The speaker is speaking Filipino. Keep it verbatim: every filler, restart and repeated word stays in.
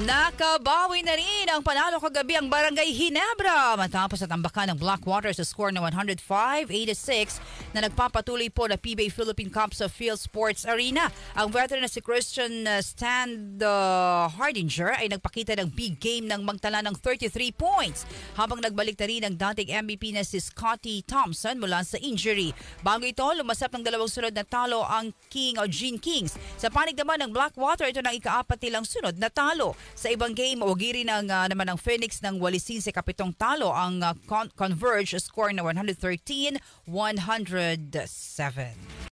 Nakabawi na rin ang panalo kagabi ang Barangay Ginebra matapos at tambakan ng Blackwater sa score na one oh five eighty-six na nagpapatuloy po na P B A Philippine Cup sa Field Sports Arena. Ang veteran na si Christian uh, Stand uh, Hardinger ay nagpakita ng big game ng magtala ng thirty-three points habang nagbalik na rin ang dating M V P na si Scotty Thompson mula sa injury. Bago ito, lumasap ng dalawang sunod na talo ang King o Gene Kings. Sa panig naman ng Blackwater, ito na ikaapat nilang sunod na talo. Sa ibang game, ugiri ng, uh, naman ng Phoenix ng walisin sa kapitong talo ang uh, con- Converge score na one thirteen one oh seven.